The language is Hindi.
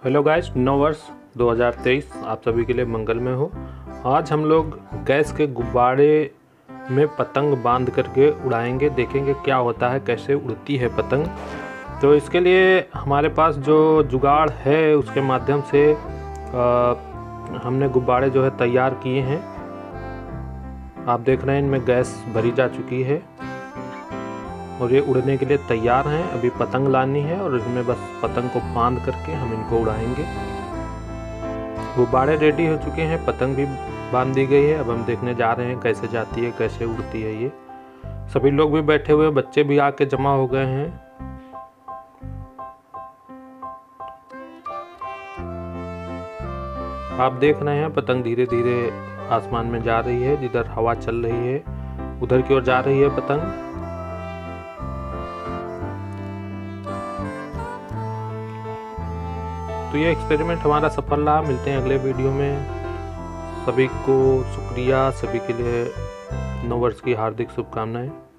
हेलो गाइस, नव वर्ष 2023 आप सभी के लिए मंगलमय हो। आज हम लोग गैस के गुब्बारे में पतंग बांध करके उड़ाएंगे, देखेंगे क्या होता है, कैसे उड़ती है पतंग। तो इसके लिए हमारे पास जो जुगाड़ है उसके माध्यम से हमने गुब्बारे जो है तैयार किए हैं। आप देख रहे हैं इनमें गैस भरी जा चुकी है और ये उड़ने के लिए तैयार हैं। अभी पतंग लानी है और इसमें बस पतंग को बांध करके हम इनको उड़ाएंगे। गुब्बारे रेडी हो चुके हैं, पतंग भी बांध दी गई है। अब हम देखने जा रहे हैं कैसे जाती है, कैसे उड़ती है। ये सभी लोग भी बैठे हुए, बच्चे भी आके जमा हो गए हैं। आप देख रहे हैं पतंग धीरे धीरे आसमान में जा रही है। जिधर हवा चल रही है उधर की ओर जा रही है पतंग। तो ये एक्सपेरिमेंट हमारा सफल रहा। मिलते हैं अगले वीडियो में। सभी को शुक्रिया, सभी के लिए नव वर्ष की हार्दिक शुभकामनाएं।